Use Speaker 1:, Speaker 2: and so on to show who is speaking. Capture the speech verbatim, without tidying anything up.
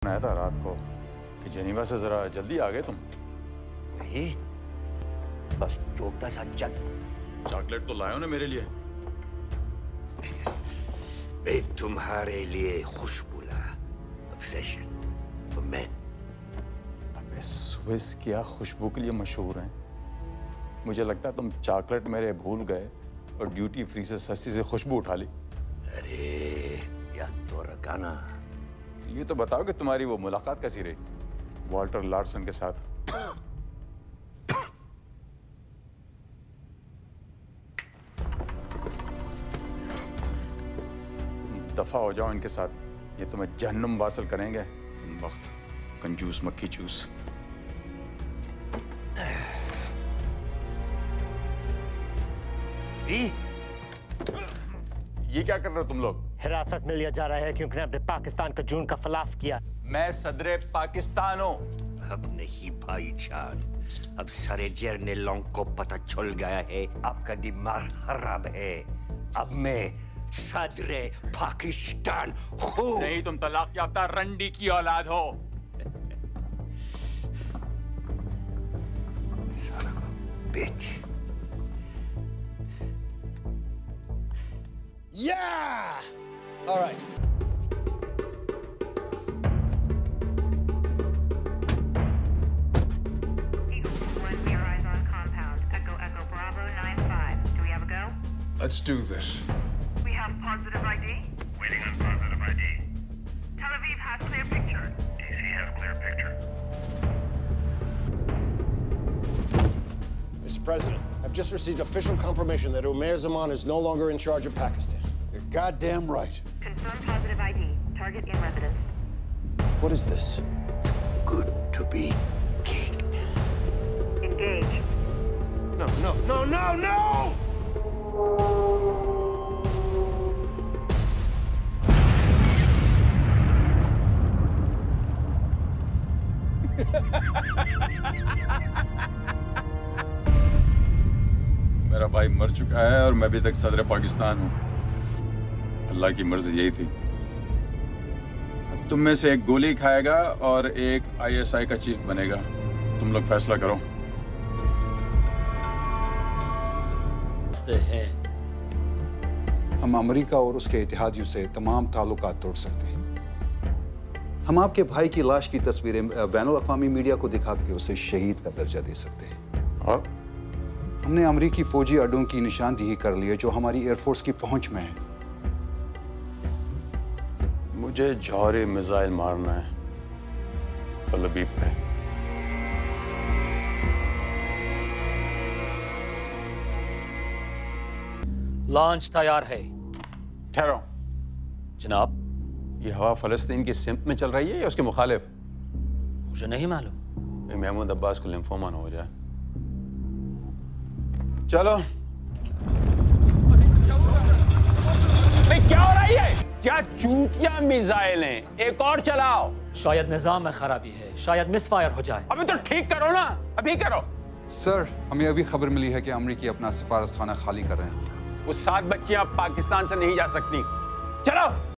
Speaker 1: आया था रात को कि जेनीवा से जरा जल्दी आ गए तुम।
Speaker 2: नहीं, बस छोटा सा जग
Speaker 1: चॉकलेट तो लाए हो ना मेरे लिए।
Speaker 2: मैं तुम्हारे लिए खुशबू ला, ऑब्सेशन फॉर मैन।
Speaker 1: अबे स्विस क्या खुशबू के लिए मशहूर हैं। मुझे लगता है तुम चॉकलेट मेरे भूल गए और ड्यूटी फ्री से सस्ती से खुशबू उठा ली।
Speaker 2: अरे याद तो रखा ना।
Speaker 1: ये तो बताओ कि तुम्हारी वो मुलाकात कैसी रही वॉल्टर लार्सन के साथ। दफा हो जाओ इनके साथ, ये तुम्हें जहन्नुम वासल करेंगे। वक्त कंजूस मक्खी चूस। ये क्या कर रहे हो तुम लोग?
Speaker 3: हिरासत में लिया जा रहा है क्योंकि आपने पाकिस्तान का जुर्म का खिलाफ किया।
Speaker 1: मैं सदरे पाकिस्तान हूँ।
Speaker 2: अब नहीं भाईजान, अब सारे जर्नलों को पता चल गया है आपका दिमाग खराब है। अब मैं सदरे पाकिस्तान हूँ।
Speaker 1: नहीं, तुम तलाक याफ्ता रंडी की औलाद हो।
Speaker 2: Son of a bitch.
Speaker 4: Yeah! All right.
Speaker 5: Eagle one, we are eyes on compound. Echo, Echo, Bravo, nine five. Do we have a go?
Speaker 6: Let's do this.
Speaker 5: We have positive I D. Waiting on positive I D. Tel Aviv has clear picture. D C has clear picture.
Speaker 4: Mister President, I've just received official confirmation that Umair Zaman is no longer in charge of Pakistan.
Speaker 6: You're goddamn right.
Speaker 5: Confirm positive I D. Target in residence.
Speaker 4: What is this?
Speaker 2: Good to be king.
Speaker 5: Engage.
Speaker 4: No, no, no, no, no!
Speaker 1: मेरा भाई मर चुका है और मैं अभी तक सदर पाकिस्तान हूँ। अल्लाह की मर्जी यही थी। अब तुम में से एक गोली खाएगा और एक आई एस आई का चीफ बनेगा। तुम लोग फैसला करो।
Speaker 3: हैं
Speaker 6: हम अमेरिका और उसके इत्तेहादियों से तमाम ताल्लुकात तोड़ सकते हैं। हम आपके भाई की लाश की तस्वीरें बैनुल अक़वामी मीडिया को दिखा के उसे शहीद का दर्जा दे सकते हैं।
Speaker 1: और
Speaker 6: हमने अमेरिकी फौजी अड्डों की निशानदेही कर ली है जो हमारी एयरफोर्स की पहुंच में है।
Speaker 1: मुझे जौहरी मिसाइल मारना है तल अवीव पे।
Speaker 3: लॉन्च तैयार है।
Speaker 1: ठहरो,
Speaker 3: जनाब,
Speaker 1: ये हवा फलस्तीन की सिमत में चल रही है या उसके मुखालिफ?
Speaker 3: मुझे नहीं मालूम।
Speaker 1: महमूद अब्बास को लिम्फोमा न हो जाए। चलो। क्या हो रहा है? क्या चूतिया मिसाइल हैं? एक और चलाओ।
Speaker 3: शायद निजाम में खराबी है, शायद मिसफायर हो जाए।
Speaker 1: अभी तो ठीक करो ना, अभी करो।
Speaker 6: सर, हमें अभी खबर मिली है कि अमेरिकी अपना सफारत खाना खाली कर रहे हैं।
Speaker 1: वो सात बच्चियां पाकिस्तान से नहीं जा सकती। चलो।